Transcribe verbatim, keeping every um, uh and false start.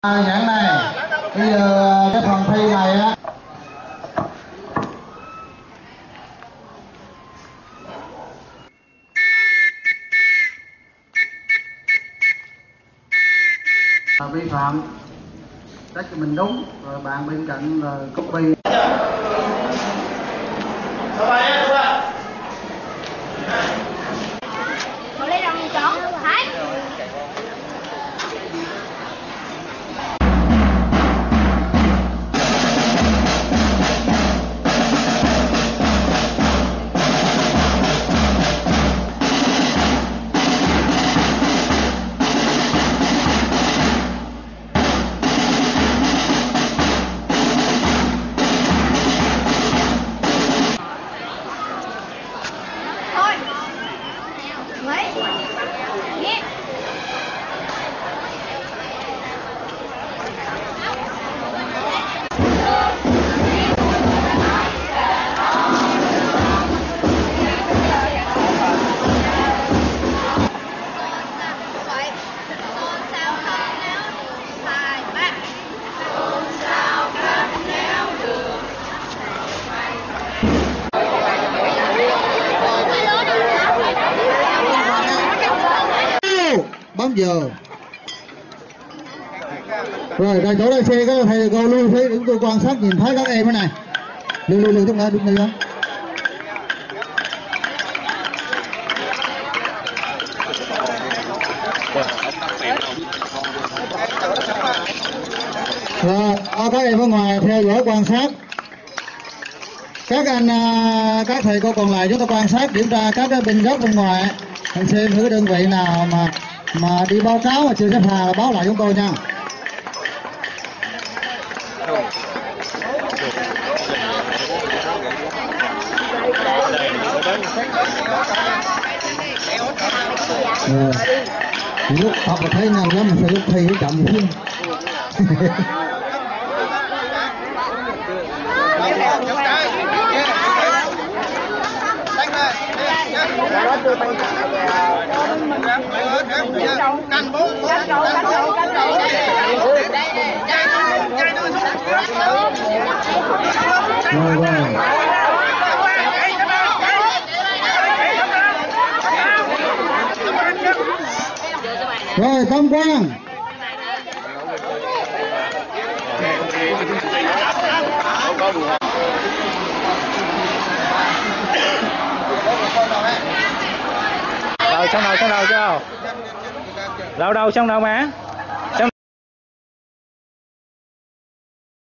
nhãn này. Bây giờ cái phần thi này á, vi phạm chắc cho mình đúng rồi bạn bên cạnh là copy. Một ly đồng chọn Thái. Bấm giờ rồi ra chỗ đây xe các thầy cô lưu thấy chúng tôi quan sát nhìn thấy các em thế này lưu lưu lưu chúng ta đúng không? Rồi các em ở ngoài theo dõi quan sát, các anh các thầy cô còn lại chúng ta quan sát kiểm tra các cái bên góc bên ngoài, mình xem thử đơn vị nào mà mà đi báo cáo mà chưa xếp hàng là báo lại chúng tôi nha. Rồi. Lúc học là thấy nhanh lắm, mình phải lúc thi nó chậm chứ. Rồi rồi. Rồi thông quan. Rồi xong rồi xong rồi chưa? Đâu đâu xong đâu má.